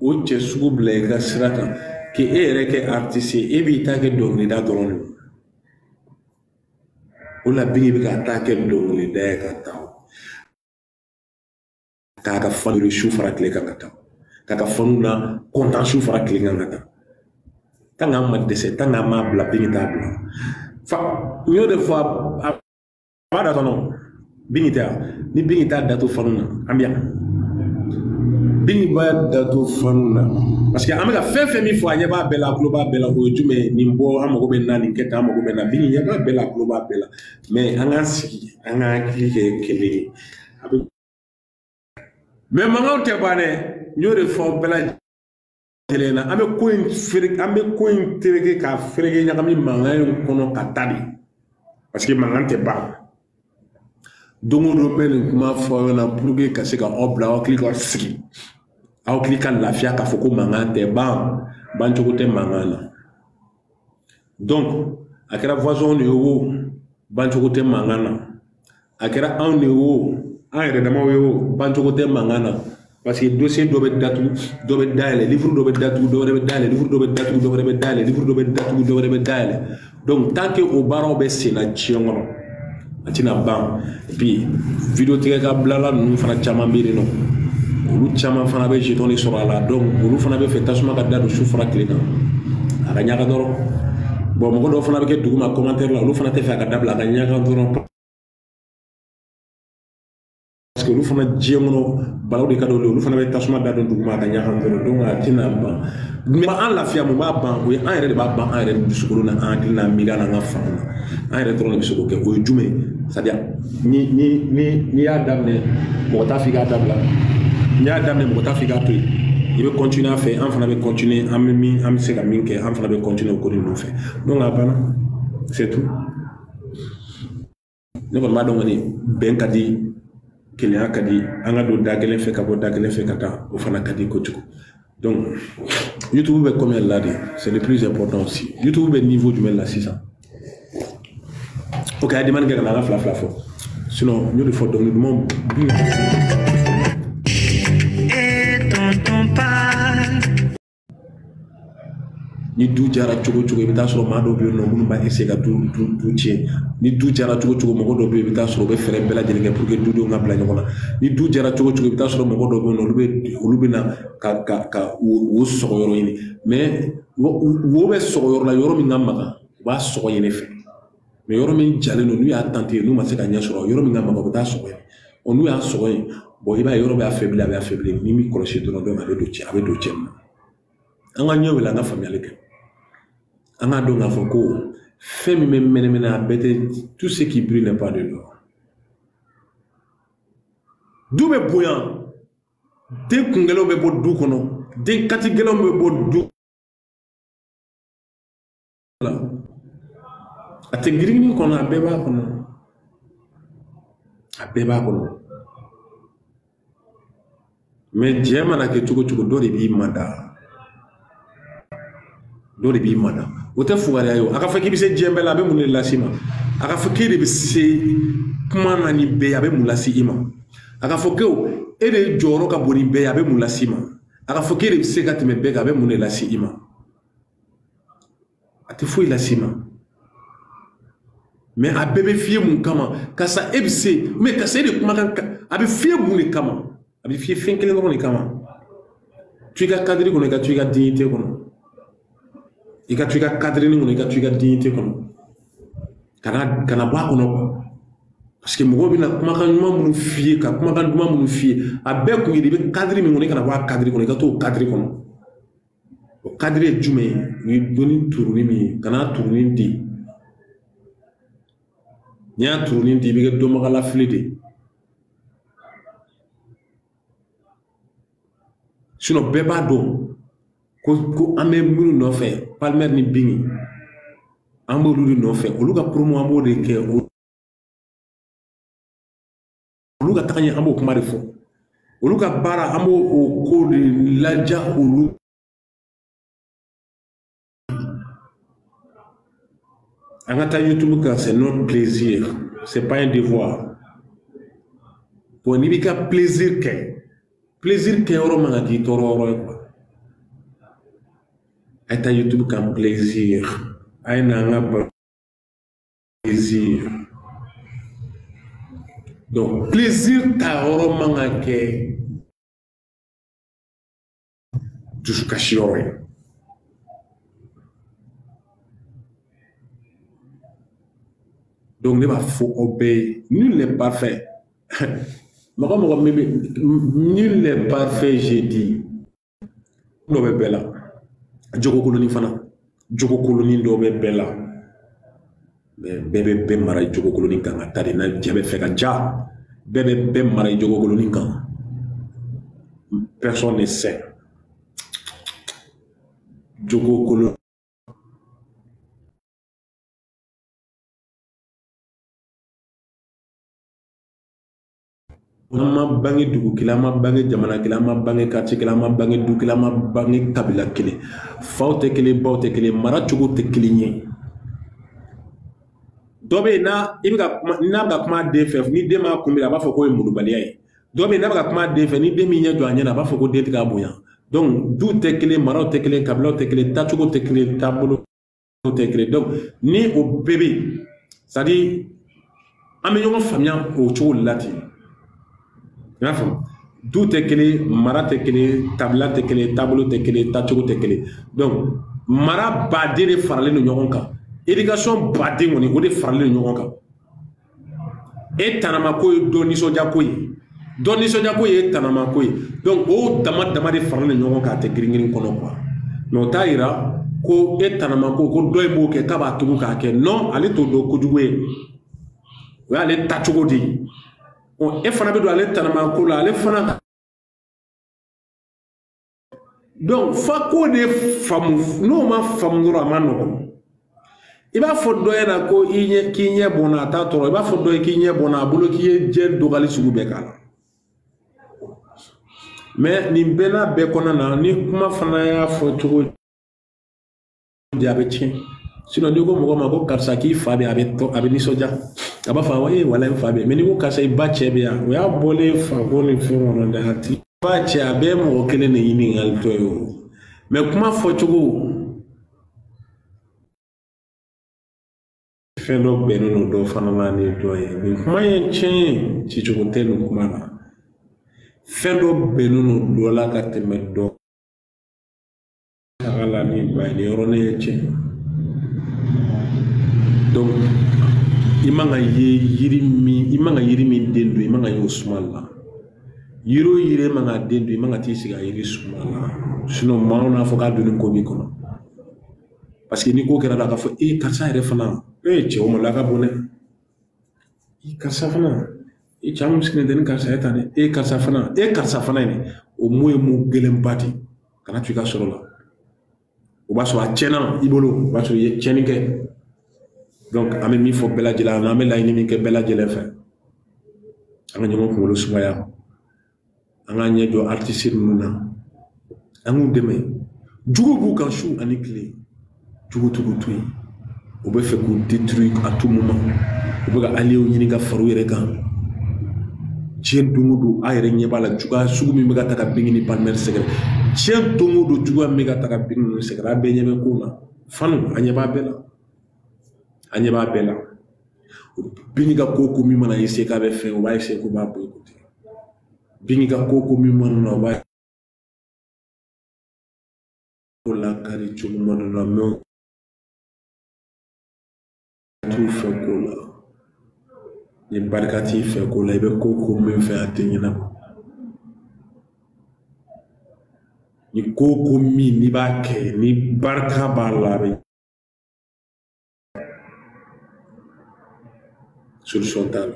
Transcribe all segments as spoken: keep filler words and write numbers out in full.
o cɛ sugu bila i ka sira kan ke e yɛrɛ kɛ artiste e b'i ta kɛ dɔnkilida dɔrɔn de o la Biggi bɛ ka taa kɛ dɔnkilida ye ka taa k'a ka fanu su fara tile kan ka taa k'a ka fanu na kontan su fara tile kan ka taa tant qu'an ma dɛsɛ tant qu'an m'a bila Biggi t'a bila fa n y'o de fɔ a b'a da kɔnɔ Biggi tɛ yan ni Biggi t'a dato fanu na an bɛ yan Biggi b'a dato fanu na parce que an bɛ ka fɛn fɛn min fɔ a ɲɛ b'a bɛɛ la a tulo b'a bɛɛ la o ye jumɛn ye nin bɔ an mago bɛ na nin kɛ tan an mago bɛ na Biggi ɲɛ b'a bɛɛ la a tulo b'a bɛɛ la mais an k'an sigi an k'an hakili kɛ kelen ye a bɛ mais mankanw tɛ ban dɛ n y'o de fɔ bɛɛ lajɛlen na an bɛ ko in fereke an bɛ ko in tereke k'a fereke ɲagami mankan in kɔnɔ ka taa de parce que mankan tɛ ban don o don bɛ nin kuma fɔ aw ɲɛna pour que ka se ka aw bila aw hakili ka sigi aw hakili ka lafiya k'a fɔ ko mankan tɛ ban bancogo tɛ mankan na donc a kɛra voisin de ye o bancogo tɛ mankan na a kɛra anw de ye o an yɛrɛ damaw ye o bancogo tɛ mankan na parce que dossier dɔ bɛ datugu dɔ bɛ dayɛlɛ livre dɔ bɛ datugu dɔ wɛrɛ bɛ dayɛlɛ livre dɔ bɛ datugu dɔ wɛrɛ bɛ dayɛlɛ livre dɔ bɛ datugu dɔ wɛrɛ bɛ dayɛlɛ donc tant que o baaraw bɛ sen na diɲɛ kɔnɔ a tɛna ban et puis vidéo tigɛ ka bilala ninnu fana caman bɛ yen nɔ olu caman fana bɛ jeton de sɔrɔ a la donc olu fana bɛ fɛ tasuma ka da don su fara tile kan a ka ɲaga dɔrɔn bon mɔgɔ dɔw fana bɛ kɛ duguma commentaire la olu fana tɛ fɛ a ka dabila a ka ɲaga dɔrɔn parce que olu fana diɲɛ kɔnɔ balaw de ka d'olu ye olu fana bɛ tasuma da don duguma a ka ɲaga dɔrɔn donc a tɛna ban mais an lafiya mun b'a ban o ye an yɛrɛ de b'a ban an yɛrɛ dusukolo na an hakili n'a miiriya n'an ka faamu na an yɛrɛ dɔrɔn de bɛ se k'o kɛ o ye jumɛn ye c'est à dire ni ni ni n'i y'a daminɛ mɔgɔ t'a fɔ i k'a dabila n'i y'a daminɛ mɔgɔ t'a fɔ i k'a to yen i bɛ continuer a fɛ an fana bɛ continuer an bɛ min an bɛ se ka min kɛ an fana bɛ continuer o ko ninnu fɛ donc a banna c'est tout ne kɔni b'a dɔn kɔni bɛn ka di kelenya ka di an ka don da kelen fɛ ka bɔ da kelen fɛ ka taa o fana ka di kojugu donc YouTube bɛ combien là de c'est le plus important aussi YouTube bɛ niveau jumɛn la sisan ok a demande kɛ ka na an ka fila fila fɔ sinon n y'o de fɔ dɔnkili duman ni du jara cogo cogo i bɛ taa sɔrɔ maa dɔw bɛ yen nɔ minnu b'a essayer ka du du du tiɲɛ ni du jara cogo cogo mɔgɔ dɔw bɛ yen i bɛ taa sɔrɔ u bɛ fɛɛrɛ bɛɛ lajɛlen kɛ pour que dudenw ka bila ɲɔgɔn na ni du jara cogo cogo i bɛ taa sɔrɔ mɔgɔ dɔw bɛ yen nɔ olu bɛ olu bɛ na ka ka ka wo sɔgɔ yɔrɔ ɲini mais wo bɛ sɔgɔ yɔrɔ la yɔrɔ min ka magan u b'a sɔgɔ ɲini fɛ mais yɔrɔ min jalen don n'u y'a tenter n'u ma se ka ɲɛ sɔrɔ yɔrɔ min ka magan u bɛ taa sɔgɔ yen ɔ n'u y'a sɔgɔ yen bon i b'a ye yɔrɔ bɛ affaibli a bɛ affaibli ni min kɔlɔsi dɔrɔn donc a bɛ don cɛ a bɛ don cɛ ma an ka ɲɛ wele an ka faamuyali kɛ an k'a dɔn k'a fɔ ko fɛn min bɛ mɛnɛmɛnɛ a bɛɛ tɛ tout ce qui brille n'est pas de l'or du bɛ bonya den kungɛlɛw bɛ bɔ du kɔnɔ den katigɛlɛw bɛ bɔ du la a tɛ girin kɔnɔ a bɛɛ b'a kɔnɔ a bɛɛ b'a kɔnɔ mais diɲɛ mana kɛ cogo cogo dɔ de b'i mada dɔ de b'i mada o tɛ fugariya ye o a ka fɔ k'i bɛ se diɲɛ bɛɛ la a bɛ mun de lase i ma a ka fɔ k'e de bɛ se kuma na ni bɛɛ ye a bɛ mun lase i ma a ka fɔ ko e de jɔyɔrɔ ka bon ni bɛɛ ye a bɛ mun lase i ma a ka fɔ k'e de bɛ se ka tɛmɛ bɛɛ kan a bɛ mun de lase i ma a tɛ foyi lase i ma mais a bɛɛ bɛ fiyɛ mun kama karisa e bɛ se mais karisa e de kumakan a bɛ fiyɛ mun de kama a bɛ fiyɛ fɛn kelen dɔrɔn de kama tu i ka cadre kɔnɔ i ka tu i ka dignité kɔnɔ i ka tu i ka cadre kɔnɔ i ka tu i ka dignité kɔnɔ kana kana bɔ a kɔnɔ quoi parce que mɔgɔw bɛna kumakan ɲuman minnu f'i ye ka kumakan duman minnu f'i ye a bɛɛ kun ye de i bɛ cadre min kɔnɔ i kana bɔ a cadre kɔnɔ i ka t'o cadre kɔnɔ o cadre ye jumɛn ye o ye dɔnni turunin min ye kana turunin di n'i y'a turunin di i bɛ kɛ dɔnbagalafili de sinon bɛɛ b'a dɔn ko ko an bɛ minnu nɔfɛ Palmer ni Biggi an b'olu de nɔfɛ olu ka promo an b'o de kɛ olu ka taga ɲɛ an b'o kuma de fɔ olu ka baara an b'o o ko de laja olu an ka taa YouTube kan c'est notre plaisir c'est pas un devoir bon n'i b'i ka plaisir kɛ plaisir kɛ yɔrɔ man ka k'i tɔɔrɔ yɔrɔ ye quoi Aïta YouTube comme plaisir. Aïna plaisir. Donc, plaisir ta romangake. Jusqu'à chier. Donc, il faut obéir. Nul n'est parfait. Nul n'est parfait, j'ai dit. Nous sommes bella. Djoko koloni fana. Djoko koloni do be bella. Mais bébé be mara djoko koloni kan ta na djebe feka ja. Bébé be mara djoko koloni kan. Personne ne sait. Djoko koloni. Ma bangi dugu kila ma bangi jamana kila ma bangi quartier kila ma bangi dugu kila ma bangi kabila kile faw te kile baw te kile mara cogo te kilinye dobe na ibika na ba kuma de fe ni de ma kumira ba fo ko mulubaliya yi dobe na ba kuma de fe ni de mi nya do anya na ba fo ko de tiga boya donc du te kile mara te kile kabila te kile ta cogo te kile tabolo te kile donc ni o bébé ça dit amenyo famia o cogo lati. Tout est clé, mara est clé, tabla est clé, tableau est clé, tacho est clé. Donc, mara badé de farler le nyonka. Éducation badé on est au de farler le nyonka. Et tanamakoy doni soja koy. Doni soja koy et tanamakoy. Donc, au dama dama de farler le nyonka te gringing kono quoi. No taira ko et tanamako ko doy bo ke kaba tubu ka ke non ale to do ko duwe. Wa ale tacho di. On est fana bedo ale tanama ko la ale fana donc fa ko de famu no ma famu ro amano iba fo do yana ko inye kinye bona ta toro iba fo do kinye bona bulo kiye je dogali sugu be kala mais ni bena be konana ni kuma fana ya fo to diabetien sinon ni ko mo ko karsa ki fa be abe to abe ni soja aba fa wa e wala fa be mais ni ko kasa ba chebe ya o ya bole fa ko ni fi wona da hati ba che abe mo kele ne yini ngal to yo mais kuma fo chugo felo be no do fa na ni do ye ni kuma yen chen ti chugo te no kuma na felo be no do la ka te me do ala ni ba ni rone chen donc imanga ye yirimi imanga yirimi dendu imanga yo sumala yiro yire manga dendu imanga tisiga yiri sumala sinon ma on a foka duni ko mi kono parce que ni ko kera da ka fo e karsa ere fana e che o mala ka bone e karsa fana e cham skine den karsa eta ne e karsa fana e karsa fana ni o moye mo gelem bati kana tu ka solo la o ba so a chena ibolo ba so ye chenike. Donc, ame mi fo bela jela, ame la inimi ke bela jela fe. Anga nyomo kumolo sumaya. Anga nye do artiste nuna. Anga deme. Djugo bu kan chou anikle. Djugo tugu tui. Obe fe ku détruire à tout moment. Obe ga ali o nyini ga faru yere kan. Chien dungudu ayre nyeba la djuga sugu mi mega taka bingini palmer segre. Chien dungudu djuga mega taka bingini segre. Abe nyebe kuna. Fanu anyeba bela. Anyeba bela biniga koko mi mana ise ka be fe o ba ise ko ba bo écouter biniga koko mi mana na ba ko la kari chumu mana na me tu fe ko la ni barkati fe ko la be koko mi fe atenyina ni koko mi ni ba ke ni barka ba la be solution tal.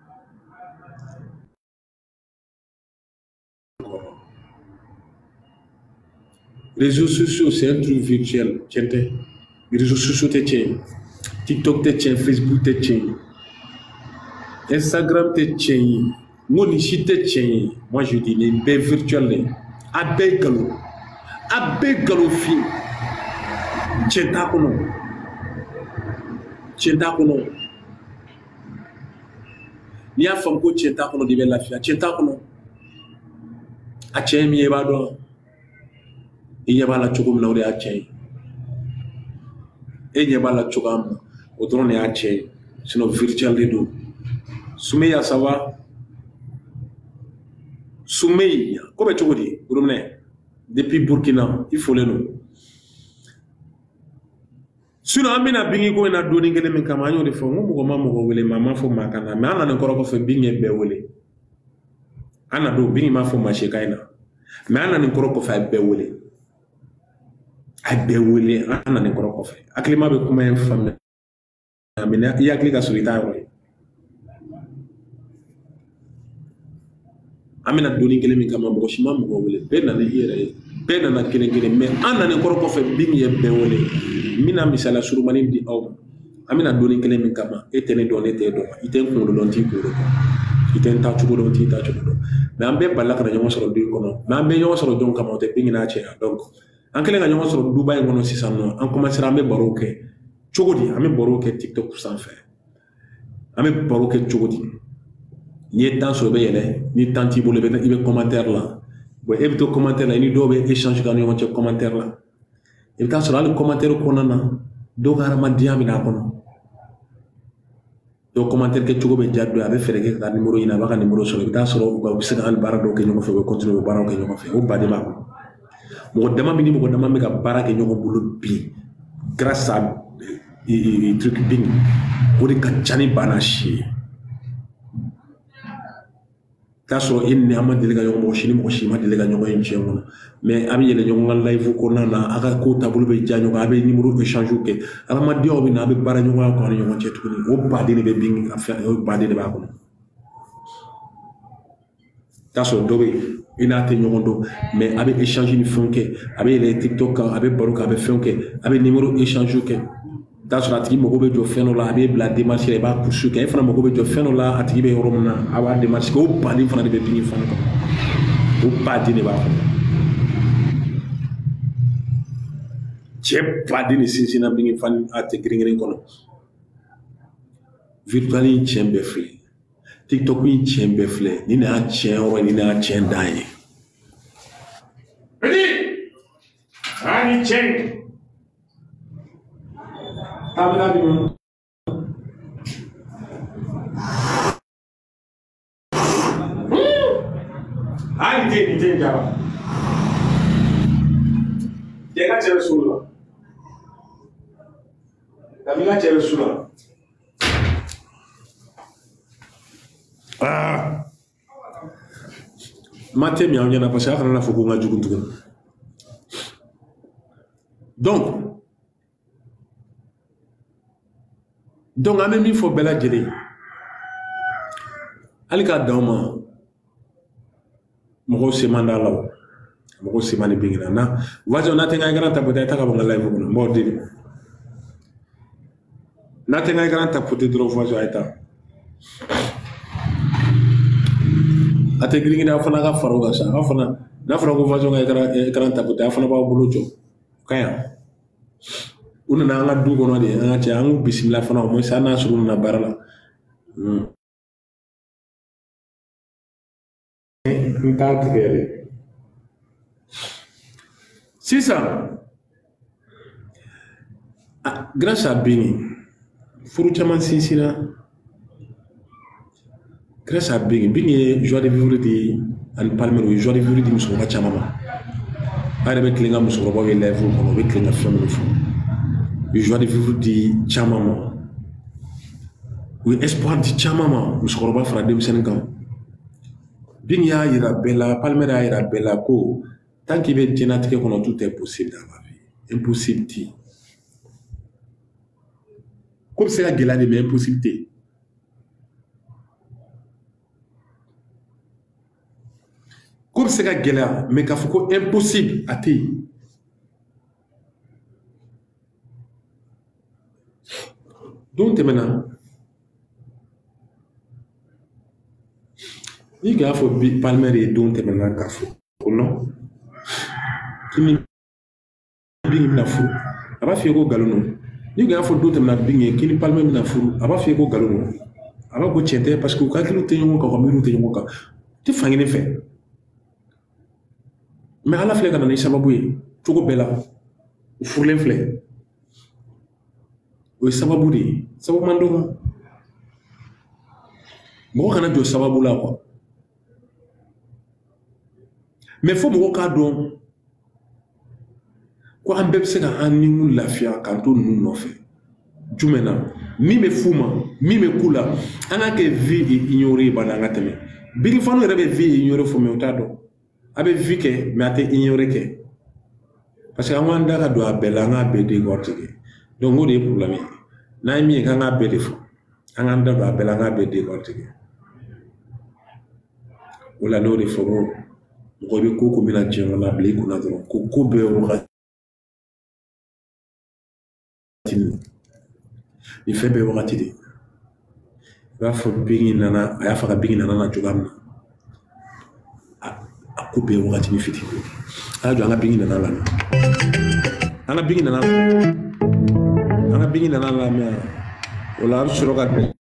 Réseaux sociaux, c'est un truc virtuel. Les réseaux sociaux, te tiennent. TikTok, te tiennent. Facebook, te tiennent. Instagram, te tiennent. Monichi, te tiennent. Moi, je dis, les baies virtuelles. Abe galo. Abe galo fi. Tienta kono. Tienta kono. Ni a fam ko tienta kono di bella fia tienta kono a chemi e bado e yaba la chukum na ore a chemi e ɲɛ b'a la cogoya min na o dɔrɔn de y'a cɛ ye sinon virtuel de don. Soumeya ça va? Soumeya ko bɛ cogo di Buruminɛ depuis Burkina i folen don sinon an bɛna bingi ko in na doni kelen min kama an y'o de fɔ n ko mɔgɔ ma mɔgɔ wele maa ma fɔ maa ka na mais an nana kɔrɔ kɔfɛ bingi ye bɛɛ wele an na don bingi ma fɔ maa si ka in na mais an nana kɔrɔ kɔfɛ a ye bɛɛ wele a ye bɛɛ wele an nana kɔrɔ kɔfɛ hakilima bɛ kuma in faamuya mais i hakili ka sɔrɔ i t'a yɔrɔ ye an bɛna doni kelen min kama mɔgɔ si ma mɔgɔ wele bɛɛ nana i yɛrɛ ye bɛɛ nana kelen kelen mais an nana kɔrɔ kɔfɛ bingi ye bɛɛ wele n bɛna misala surumani di aw ma an bɛna doni kelen min kama e tɛ ne dɔn ne t'e dɔn i tɛ n kunkolo dɔn t'i kunkolo dɔn i tɛ n taa cogo dɔn t'i taa cogo dɔn mais an bɛɛ balila ka na ɲɔgɔn sɔrɔ du in kɔnɔ mais an bɛɛ ɲɔgɔn sɔrɔ jɔn kama o tɛ bingi n'a cɛya donc an kɛlen ka ɲɔgɔn sɔrɔ duba in kɔnɔ sisan nɔ an commencera an bɛ barow kɛ cogo di an bɛ barow kɛ TikTok sanfɛ an bɛ baro kɛ cogo di n'i ye temps sɔrɔ i bɛ yɛlɛ ni temps t'i bolo i bɛ commentaire la bon e bɛ to commentaire la i ni dɔw bɛ échange kɛ ni ɲɔgɔn cɛ commentaire la i bɛ taa sɔrɔ hali commentaire kɔnɔna na dɔw ka hadamadenya bɛ n'a kɔnɔ dɔw commentaire kɛ cogo bɛ diya dɔ ye a bɛ fɛɛrɛ kɛ ka numéro ɲini a b'a ka numéro sɔrɔ i bɛ taa sɔrɔ u bɛ se ka hali baara dɔw kɛ ɲɔgɔn fɛ u bɛ continuer u bɛ baaraw kɛ ɲɔgɔn fɛ o baden b'a kɔnɔ mɔgɔ dama min ni mɔgɔ dama bɛ ka baara kɛ ɲɔgɔn bolo bi grâce à truc bingi o de ka ca ni banna si ye t'a sɔrɔ e ni an ma deli ka ɲɔgɔn mɔgɔ si ni mɔgɔ si ma deli ka ɲɔgɔn ye diɲɛ kɔnɔ mais a bɛ yɛlɛ ɲɔgɔn ka live kɔnɔna na a ka ko taabolo bɛ diya ɲɔgɔn a bɛ numéro échange kɛ adamadenyaw bɛ na a bɛ baara ɲɔgɔnya kɔnɔ ni ɲɔgɔn cɛ tuguni o baden de bɛ bingi ka fɛn o baden de b'a kɔnɔ t'a sɔrɔ dɔ bɛ yen i n'a tɛ ɲɔgɔn dɔn mais a bɛ échange ni fɛnw kɛ a bɛ yɛlɛ TikTok kan a bɛ baro kɛ a bɛ fɛnw kɛ a bɛ numéro échange kɛ t'a sɔrɔ a tigi mago bɛ jɔ fɛn dɔ la a bɛ bila démarche la i b'a pusu kɛ e fana mago bɛ jɔ fɛn dɔ la a tigi bɛ yɔrɔ min na a b'a démarche kɛ o baden fana de bɛ bingi fana kɔnɔ o baden de b'a kɔnɔ cɛ baden de sinsinna bingi fana a tɛ girin-girin kɔnɔ virtuel in tiɲɛ bɛɛ filɛ TikTok in tiɲɛ bɛɛ filɛ ni ne y'a tiɲɛ yɔrɔ ye ni ne y'a tiɲɛ dan ye a ni tiɲɛ Tabla dulu. Ah, ini ini jawab. Dia kan cewek sulung. Kami kan cewek sulung. Ah. Mate mi awnya na pasal kana na fuku ngaju kuntu. Donc donc an bɛ min fɔ bɛɛ lajɛlen hali k'a dan o ma mɔgɔw se man d'a la o mɔgɔw se man di bingi na na voisin n'a tɛ n ka écran tapoter i ta ka bɔ n ka live kɔnɔ n b'aw deli n'a tɛ n ka écran tapoter dɔrɔn voisin a ye taa a tɛ girin a fana ka fara o kan sa a fana n'a fɔra ko voisin ka écran tapoter a fana b'aw bolo jɔ ka yan u nana an ka du kɔnɔ de an ka cɛ an k'u bisimila fana o moins hali n'a sɔrɔ u nana baara la n t'a tigɛ de sisan grâce à bingi furu caman sinsinna grâce à bingi bingi ye joie de vivre di ani palmer o ye joie de vivre di musokɔrɔba caman ma a yɛrɛ bɛ tilen ka musokɔrɔbaw ye live kɔnɔ u bɛ tilen ka fɛn minnu fɔ u ye joie de vivre di caman ma u ye espoir di caman ma musokɔrɔba fara denmisɛnnin kan bingi y'a yira bɛɛ la palmer y'a yira bɛɛ la ko tant qu'il bɛ diɲɛlatigɛ kɔnɔ tout est possible dans la vie impossible ti ko bɛ se ka gɛlɛya de mais impossible tɛ ko bɛ se ka gɛlɛya mais k'a fɔ ko impossible a tɛ yen don tɛmɛna ni k'a fɔ bi palmer ye don tɛmɛna k'a fɔ ko non kini bingi bɛna furu a b'a f'i ye ko nkalon don ni k'a fɔ don tɛmɛna bingi ye kini palmer bɛna furu a b'a f'i ye ko nkalon don a b'a ko tiɲɛ tɛ parce que u ka hakiliw tɛ ɲɔgɔn kan u ka miiriw tɛ ɲɔgɔn kan u tɛ fankelen fɛ mais ala filɛ ka na ni sababu ye cogo bɛɛ la u furulen filɛ o ye sababu de ye sababu man dɔgɔ mɔgɔ kana jɔ sababu la quoi mais fo mɔgɔ k'a dɔn ko an bɛɛ bɛ se ka an ni lafiya k'an to ninnu nɔfɛ jumɛn na min bɛ fu ma min bɛ ku la an ka kɛ vie ignorée bana an ka tɛmɛ birifanu yɛrɛ bɛ vie ignorée fɔ mais o t'a dɔn a bɛ vie kɛ mais a tɛ ignorée kɛ parce que an k'an da ka don a bɛɛ la an k'a bɛɛ décortiquer donc o de ye problème ye n'an ye min ye k'an k'a bɛɛ de fɔ an k'an da don a bɛɛ la an k'a bɛɛ décortiquer o la n'o de fɔ ko mɔgɔ bɛ ko ko bɛna diɲɛ kɔnɔ a bila i kunna dɔrɔn ko ko bɛɛ wagati ni fɛn bɛɛ wagati de i b'a fɔ bingi nana a y'a fɔ ka bingi nana na cogoya min na a ko bɛɛ wagati ni fitinin a y'a jɔ an ka bingi nana lamɛn an ka bingi nana an ka bingi nana lamɛn o la an bɛ sɔrɔ ka